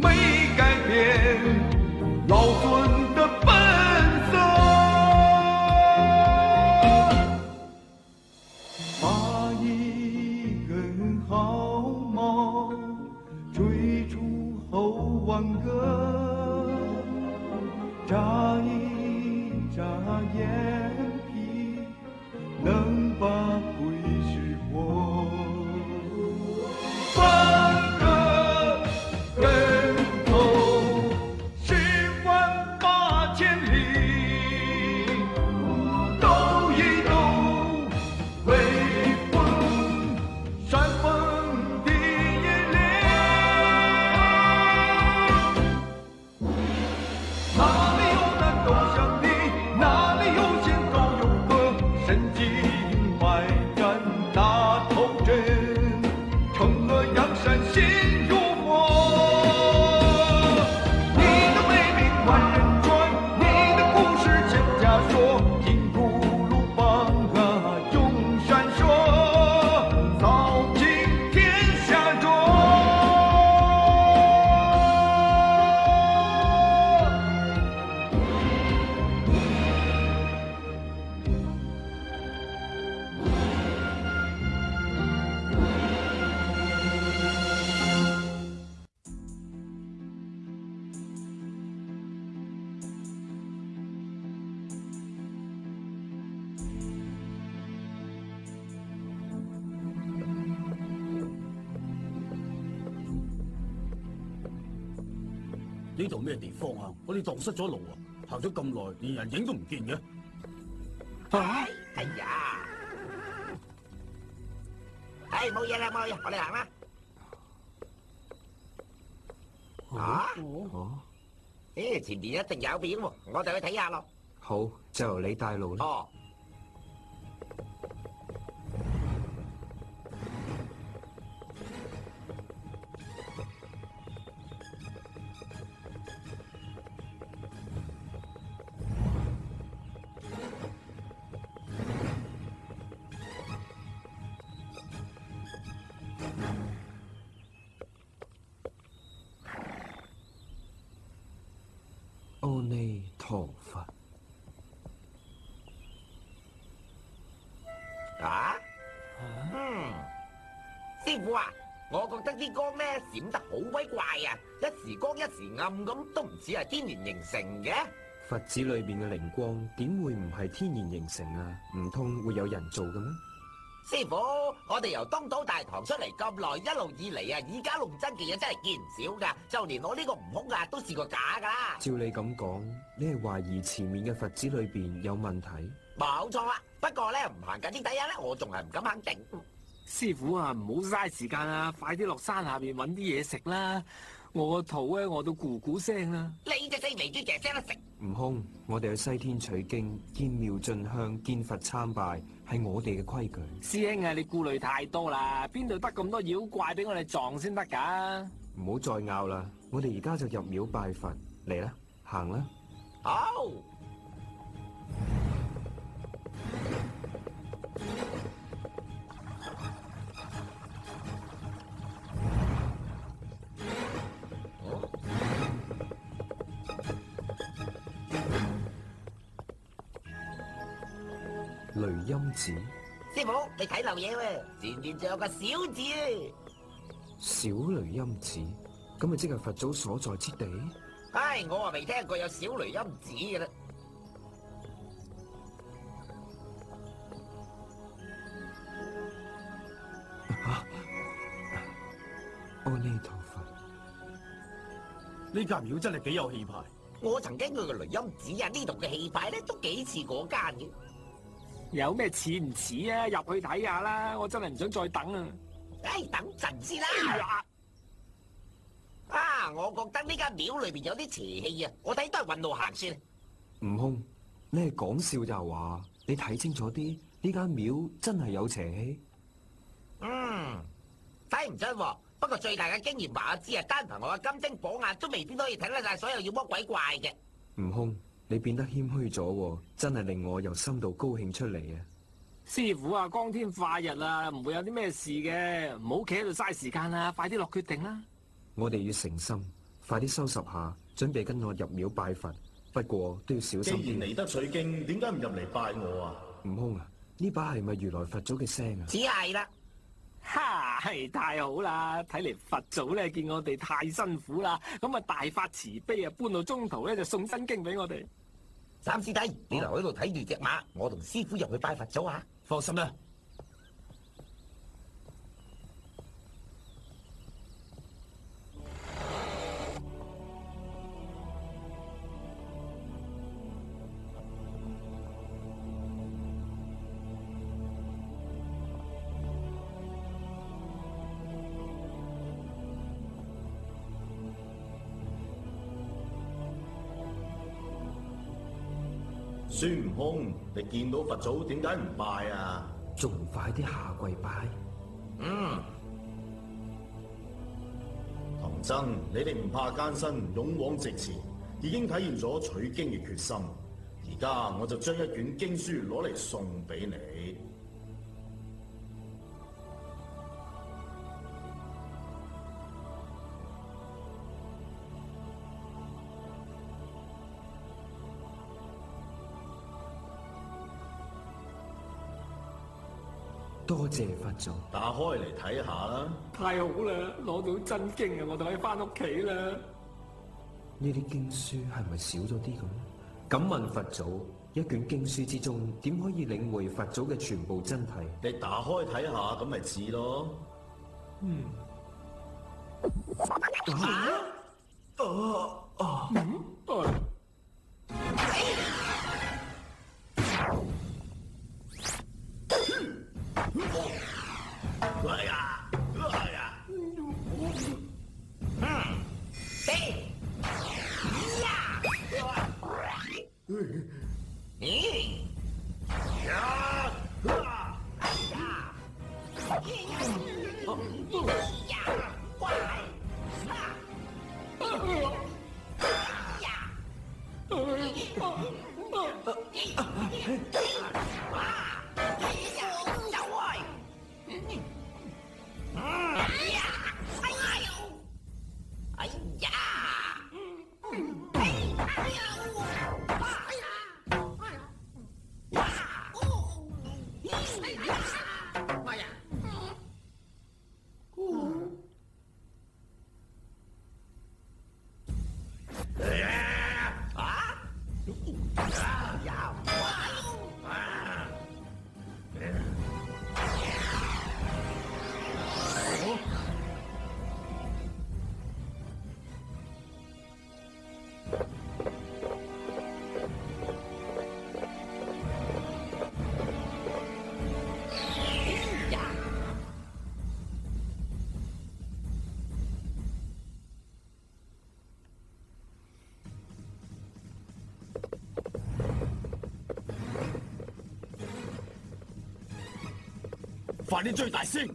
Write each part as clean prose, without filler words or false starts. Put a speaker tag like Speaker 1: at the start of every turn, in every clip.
Speaker 1: 没改变老尊的本色。把一根毫毛追出后万个，眨一眨眼皮，能把鬼识破。半个人头108000里，抖一抖微风煽风的野恋。哪里有那斗香的，哪里有仙走有歌，神经外战大头阵，惩恶扬善心如火。你的美名万人传，你的故事千家说，金箍鲁棒啊永闪烁，扫尽天下浊。
Speaker 2: 呢度咩地方啊？我哋蕩失咗路啊！行咗咁耐，連人影都唔見嘅。
Speaker 3: 哎呀！哎，冇嘢啦，冇嘢，我哋行啦。啊？咦，前面一定有表喎，我哋去睇下咯。
Speaker 4: 好，就由你帶路啦。
Speaker 3: 哦。
Speaker 4: 阿彌陀佛。
Speaker 3: 啊？師傅啊，我覺得啲光咧閃得好鬼怪啊，一時光一時暗咁，都唔似係天然形成嘅。
Speaker 4: 佛寺裏邊嘅靈光點會唔係天然形成啊？唔通會有人做嘅咩？
Speaker 3: 師傅，我哋由東島大堂出嚟咁耐，一路以嚟啊，以假亂真嘅嘢真係見唔少噶，就連我呢個悟空啊都試過假噶啦。
Speaker 4: 照你咁講，你係懷疑前面嘅佛寺裏邊有問題？
Speaker 3: 冇錯啊，不過咧唔行近啲睇下咧，我仲係唔敢肯定。
Speaker 5: 師傅啊，唔好嘥時間啊，快啲落山下面揾啲嘢食啦！我個肚咧餓到咕咕聲啦。
Speaker 3: 你隻死肥豬淨係識得食。
Speaker 4: 悟空，我哋去西天取經，見廟進香，見佛參拜，係我哋嘅規矩。
Speaker 5: 師兄啊，你顧慮太多啦，邊度得咁多妖怪俾我哋撞先得㗎？
Speaker 4: 唔好再拗啦，我哋而家就入廟拜佛，嚟啦，行啦。
Speaker 3: 好。
Speaker 4: 雷音寺。
Speaker 3: 師傅，你睇漏嘢喎，前面仲有個小字啊！
Speaker 4: 小雷音寺，咁咪即係佛祖所在之地？
Speaker 3: 唉，我話未聽過有小雷音寺嘅啦。
Speaker 4: 阿彌陀佛，
Speaker 2: 呢間廟真係幾有氣派。
Speaker 3: 我曾經去過雷音寺啊，呢度嘅氣派咧都幾似嗰間嘅。
Speaker 5: 有咩似唔似啊？入去睇下啦，我真係唔想再等啊！
Speaker 3: 唉，等陣先啦。啊，我覺得呢間廟裏邊有啲邪氣啊，我睇都係運路行先。
Speaker 4: 悟空，你係講笑就係話，你睇清楚啲，呢間廟真係有邪氣。
Speaker 3: 睇唔出喎，不過最大嘅經驗話我知啊，單憑我嘅金睛火眼都未必可以睇得晒所有妖魔鬼怪嘅。
Speaker 4: 悟空，你變得謙虛咗喎，真係令我由心度高興出嚟啊！
Speaker 5: 師傅啊，光天化日啊，唔會有啲咩事嘅，唔好企喺度嘥時間啦，快啲落決定啦！
Speaker 4: 我哋要誠心， 快啲收拾下，準備跟我入廟拜佛。不過都要小心啲。
Speaker 6: 既然嚟得取經，點解唔入嚟拜我啊？
Speaker 4: 悟空啊，呢把係咪如來佛祖嘅聲啊？
Speaker 3: 只係啦，
Speaker 5: 哈，係太好啦！睇嚟佛祖咧見我哋太辛苦啦，咁啊大發慈悲啊，半路中途咧就送真經俾我哋。
Speaker 3: 三師弟，你留喺度睇住隻馬，我同師傅入去拜佛祖啊！
Speaker 2: 放心啦。
Speaker 6: 孫悟空，你見到佛祖點解唔拜啊？
Speaker 4: 仲唔快啲下跪拜？
Speaker 6: 唐僧，你哋唔怕艱辛，勇往直前，已經體現咗取經嘅決心。而家我就將一卷經書攞嚟送俾你。
Speaker 4: 多謝佛祖。
Speaker 6: 打開嚟睇下啦。
Speaker 5: 太好啦，攞到真經啊，我就可以翻屋企啦。
Speaker 4: 呢啲經書係咪少咗啲咁？敢問佛祖，一卷經書之中點可以領會佛祖嘅全部真諦？
Speaker 6: 你打開睇下，咁咪知咯。
Speaker 2: 快啲追大聲！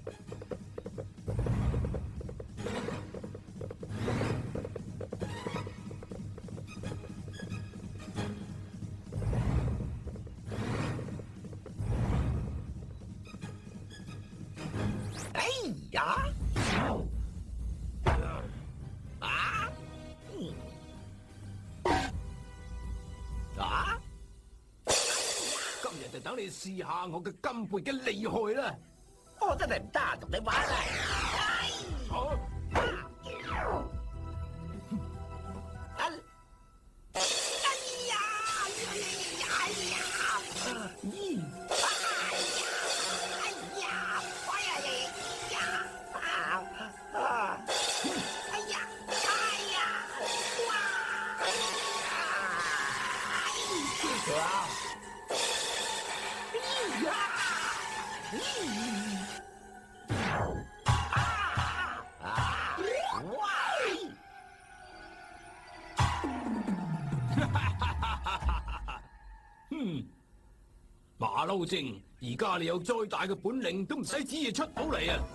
Speaker 3: 哎呀！
Speaker 2: 今日就等你試下我嘅金貝嘅厲害啦！
Speaker 3: 我真係唔得閒同你玩啦！
Speaker 2: 馬騮精，而家你有再大嘅本領，都唔使旨意出到嚟啊！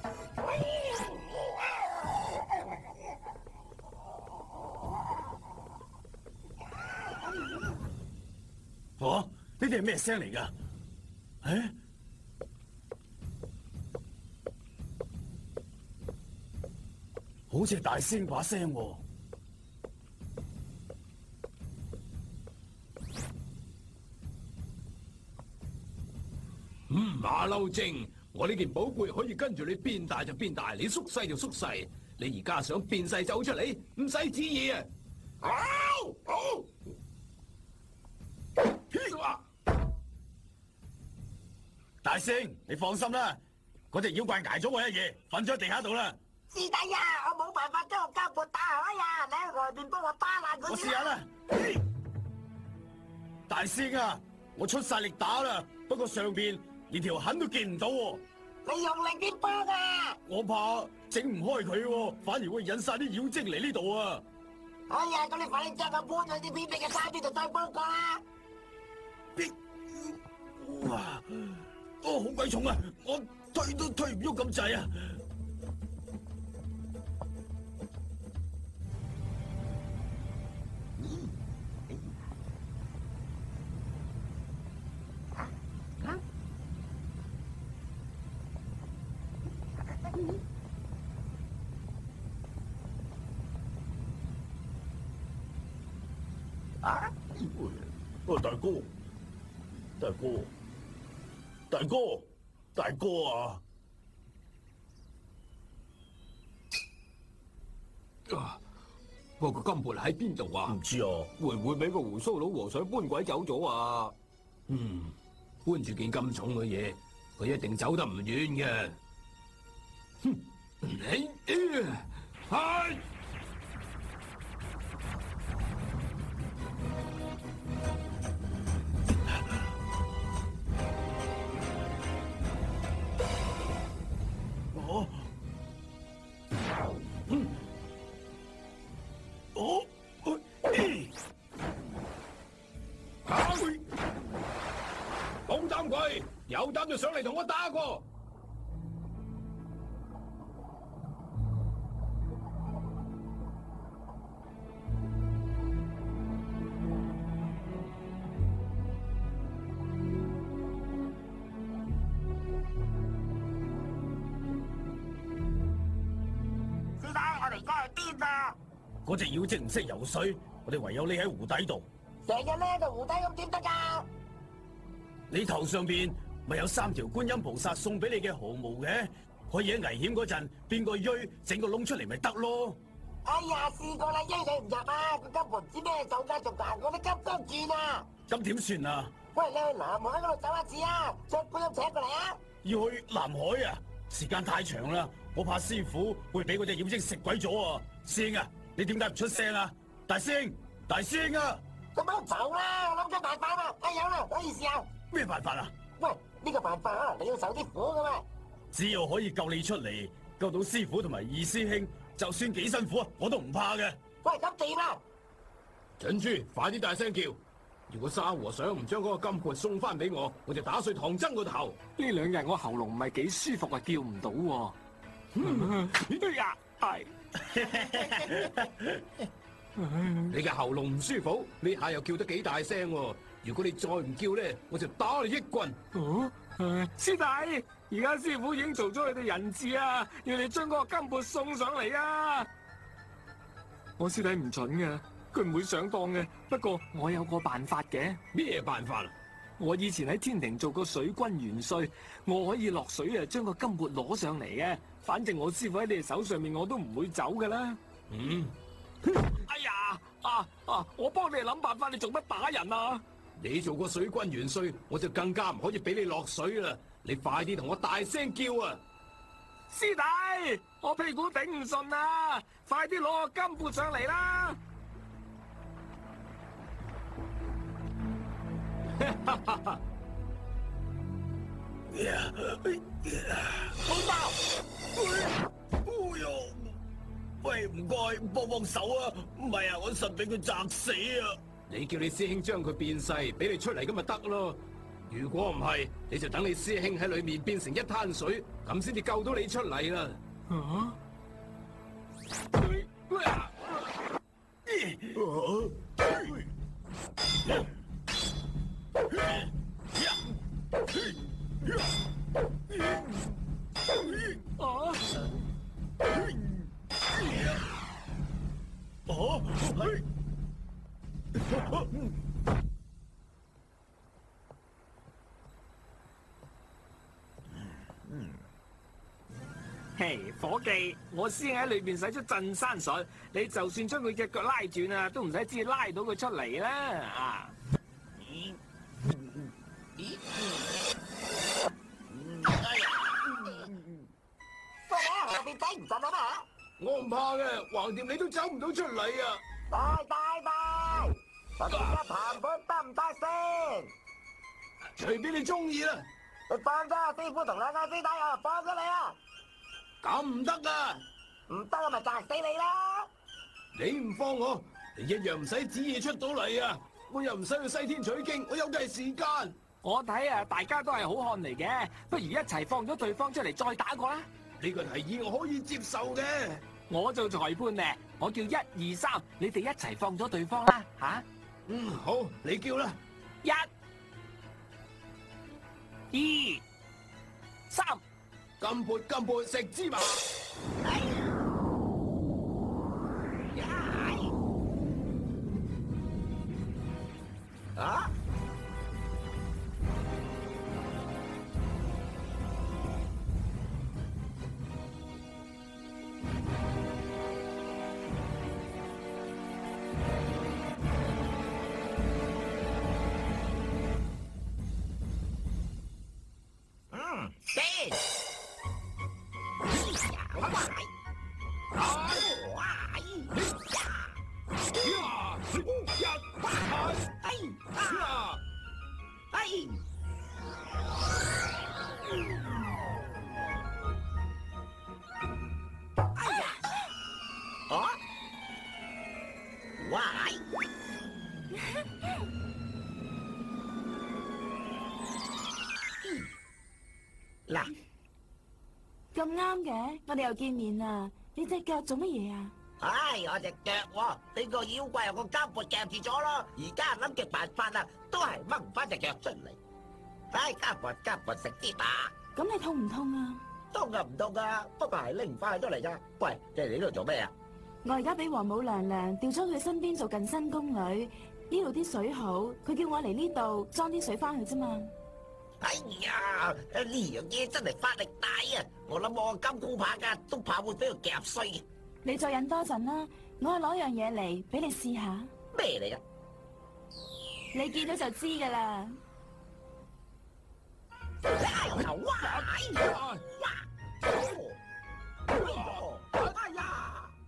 Speaker 2: 呢啲係咩聲嚟㗎？好似係大聲把聲喎。
Speaker 7: 馬騮精，我呢件寶貝可以跟住你變大就變大，你縮細就縮細。你而家想變細走出嚟，唔使旨意啊！
Speaker 2: 大聖，你放心啦，嗰隻妖怪挨咗我一夜，瞓咗喺地下度啦。
Speaker 3: 師弟啊，我冇辦法將個膠盤打開啊！你喺外邊幫我打爛佢。
Speaker 2: 我試下啦。大聖啊，我出晒力打啦，不過上邊連條痕都見唔到喎。
Speaker 3: 你用力啲幫啊！
Speaker 2: 我怕整唔開佢喎，反而會引晒啲妖精嚟呢度啊！
Speaker 3: 哎呀，咁你快啲將佢搬去啲偏僻嘅山邊度再幫過啦！
Speaker 2: 哇！好鬼重啊！我推都推唔喐咁滯啊！大哥啊！
Speaker 7: 個金缽喺邊度啊？
Speaker 2: 唔知啊，
Speaker 7: 會唔會俾個胡鬚佬和尚搬鬼走咗啊？搬住件咁重嘅嘢，佢一定走得唔遠嘅。哼！係。冇膽鬼，有膽就上嚟同我打過。
Speaker 3: 師弟，我哋而家去邊啊？
Speaker 2: 嗰隻妖精唔識游水，我哋唯有匿喺湖底度。
Speaker 3: 成日匿喺個湖底咁點得㗎？
Speaker 2: 你頭上邊咪有3條觀音菩薩送俾你嘅毫毛嘅，可以喺危險嗰陣變個錐，整個窿出嚟咪得咯。
Speaker 3: 哎呀，試過啦，錐佢唔入啊！個金盆唔知咩手繼續行，我都急急轉啊！
Speaker 2: 咁點算啊？
Speaker 3: 喂，你去南海嗰度走一次啊！將觀音請過嚟啊！
Speaker 2: 要去南海啊？時間太長啦，我怕師傅會俾嗰隻妖精食鬼咗啊！師兄啊，你點解唔出聲啊？大師兄，大師兄啊！
Speaker 3: 咁樣走啦，我諗咗辦法啦！哎有啦，可以試下。
Speaker 2: 咩辦法啊？
Speaker 3: 喂，呢個辦法啊，你要受啲苦噶嘛？
Speaker 2: 只要可以救你出嚟，救到師傅同埋二師兄，就算幾辛苦啊，我都唔怕嘅。
Speaker 3: 喂，咁掂啦！
Speaker 7: 蠢豬，快啲大聲叫！如果沙和尚唔將嗰個金缽送翻俾我，我就打碎唐僧個頭。
Speaker 5: 呢2日我喉嚨唔係幾舒服啊，叫唔到喎。哎呀，係。
Speaker 7: 你嘅喉嚨唔舒服，呢下又叫得幾大聲喎！如果你再唔叫咧，我就打你一棍。
Speaker 5: 師弟，而家師傅已經做咗佢哋人質啊，要你將嗰個金缽送上嚟啊！我師弟唔蠢嘅，佢唔會上當嘅。不過我有個辦法嘅。
Speaker 7: 咩辦法啊？
Speaker 5: 我以前喺天庭做過水軍元帥，我可以落水啊，將個金缽攞上嚟嘅。反正我師傅喺你哋手上面，我都唔會走噶啦。哎呀，我幫你諗辦法，你做乜打人啊？
Speaker 7: 你做過水軍元帥，我就更加唔可以俾你落水啦！你快啲同我大聲叫啊！
Speaker 5: 師弟，我屁股頂唔順啊！快啲攞個金缽上嚟啦！
Speaker 2: 喂，唔該，幫幫手啊！唔係啊，我實俾佢砸死啊！
Speaker 7: 你叫你師兄將佢變細，俾你出嚟咁咪得咯。如果唔係，你就等你師兄喺裏面變成一灘水，咁先至救到你出嚟啦。
Speaker 5: 嘿，伙計，我先喺裏邊使出鎮山術，你就算將佢隻腳拉斷啊，都唔使知拉到佢出嚟啦啊！
Speaker 3: 下邊頂唔順啊嘛！
Speaker 7: 我唔怕嘅，橫掂你都走唔到出嚟啊！
Speaker 3: 大，我哋而家談判得唔得先？
Speaker 7: 隨便你中意啦。
Speaker 3: 你放咗阿師傅同兩個師弟啊，放咗你啊！
Speaker 7: 咁唔得噶，
Speaker 3: 唔得我咪砸死你啦！
Speaker 7: 你唔放我，你一樣唔使旨意出到嚟啊！我又唔使去西天取經，我有計時間。
Speaker 5: 我睇啊，大家都係好漢嚟嘅，不如一齊放咗對方出嚟再打過啦。
Speaker 7: 呢個提議我可以接受嘅。
Speaker 5: 我做裁判咧，我叫1、2、3，你哋一齊放咗對方啦吓。
Speaker 7: 好，你叫啦。
Speaker 5: 1、2、3，
Speaker 7: 金撥食芝麻。
Speaker 3: 啊！嗱，
Speaker 8: 咁啱嘅，我哋又見面啦。你隻腳做乜嘢啊？
Speaker 3: 唉，我隻腳喎，呢個妖怪有個膠撥夾住咗咯。而家諗極辦法啦，都係掹唔翻隻腳出嚟。唉，膠撥食啲吧。
Speaker 8: 咁你痛唔痛啊？
Speaker 3: 痛啊唔痛啊，不過係拎唔翻出嚟咋。喂，你嚟呢度做咩啊？
Speaker 8: 我而家俾王母娘娘調咗佢身邊做近身宮女，呢度啲水好，佢叫我嚟呢度裝啲水翻去啫嘛。
Speaker 3: 哎呀，呢樣嘢真係法力大啊！我諗我個金箍棒啊，都怕會俾佢夾碎嘅。
Speaker 8: 你再忍多陣啦，我攞樣嘢嚟俾你試下。
Speaker 3: 咩嚟噶？
Speaker 8: 你見到就知噶啦。
Speaker 3: 哎呀！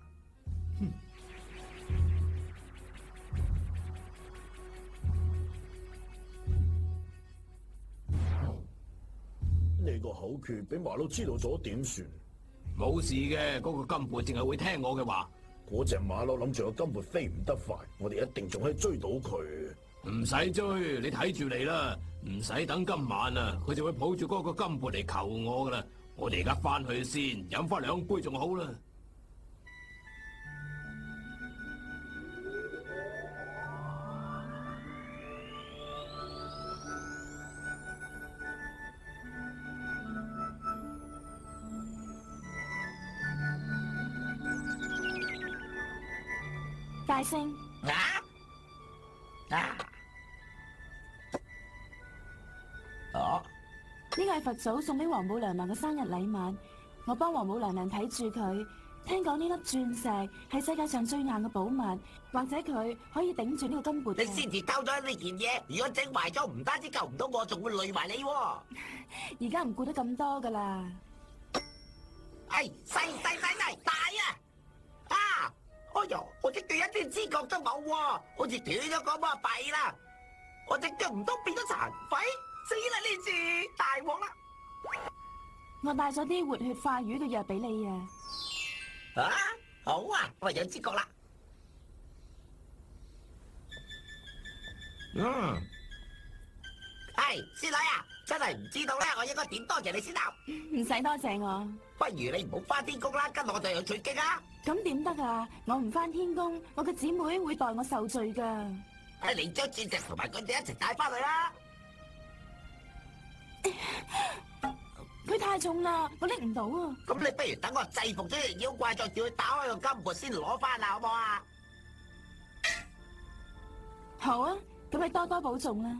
Speaker 6: 你個口訣俾馬騮知道咗點算？
Speaker 7: 冇事嘅，嗰個金撥淨係會聽我嘅話。
Speaker 6: 嗰隻馬騮諗住個金撥飛唔得快，我哋一定仲可以追到佢。
Speaker 7: 唔使追，你睇住嚟啦，唔使等今晚啊，佢就會抱住嗰個金撥嚟求我噶啦。我哋而家翻去先，飲翻2杯仲好啦。
Speaker 8: 大聖，呢個係佛祖送俾王母娘娘嘅生日禮物，我幫王母娘娘睇住佢。聽講呢粒鑽石係世界上最硬嘅寶物，或者佢可以頂住呢個金撥。
Speaker 3: 你先至偷咗呢件嘢，如果整壞咗，唔單止救唔到我，仲會累埋你。
Speaker 8: 而家唔顧得咁多噶啦。
Speaker 3: 哎，細大啊！啊！哎呀，我隻腳一啲知覺都冇喎，好似斷咗咁啊！弊啦，我隻腳唔通變咗殘廢？死啦！呢次大鑊啦！
Speaker 8: 我帶咗啲活血化瘀嘅藥俾你啊！
Speaker 3: 啊，好啊，我有知覺啦。係師奶啊，真係唔知道咧，我應該點多謝你先得。
Speaker 8: 唔使多謝我。
Speaker 3: 不如你唔好翻天宮啦，跟我哋去取經啊！
Speaker 8: 咁點得啊？我唔翻天宮，我嘅姊妹會代我受罪噶。
Speaker 3: 你將鑽石同埋佢哋一齊帶翻去啦。
Speaker 8: 佢太重啦，我拎唔到啊！
Speaker 3: 咁你不如等我制服咗隻妖怪，再叫佢打開個金缽先攞翻啦，好唔好啊？
Speaker 8: 好啊，咁你多多保重啦。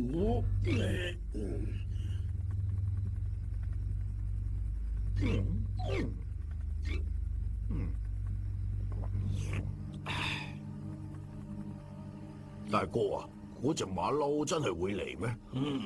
Speaker 7: 大哥啊，嗰隻馬騮真係會嚟咩？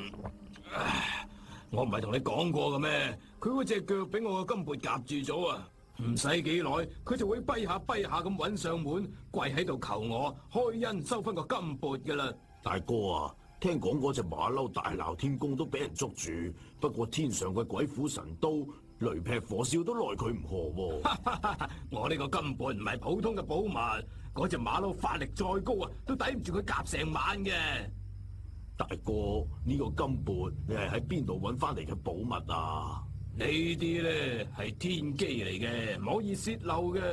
Speaker 7: 我唔係同你講過嘅咩？佢嗰隻腳俾我個金缽夾住咗啊！唔使幾耐，佢就會跛下咁揾上門，跪喺度求我開恩收翻個金缽噶啦！大哥啊，聽講嗰隻馬騮大鬧天宮都俾人捉住，不過天上嘅鬼斧神刀、雷劈火燒都奈佢唔何喎！我呢個金缽唔係普通嘅寶物，嗰隻馬騮法力再高啊，都抵唔住佢夾成晚嘅。大哥，呢個金缽你係喺邊度揾翻嚟嘅寶物啊？呢啲咧係天機嚟嘅，唔可以泄漏嘅。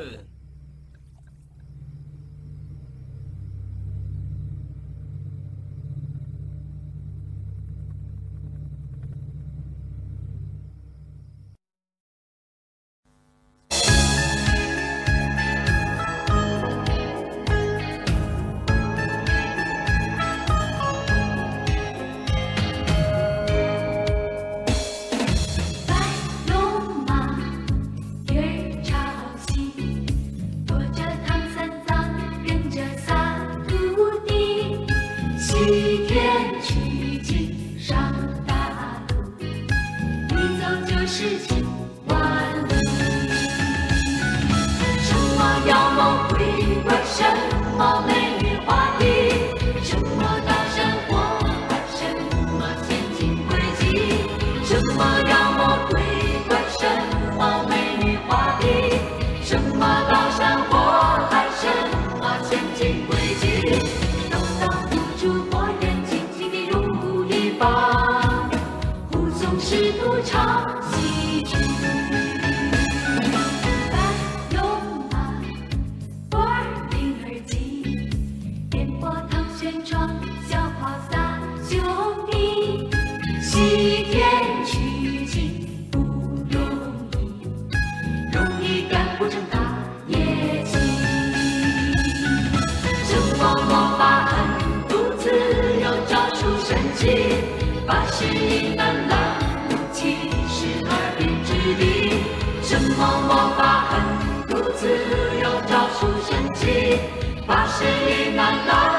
Speaker 9: 把事难难。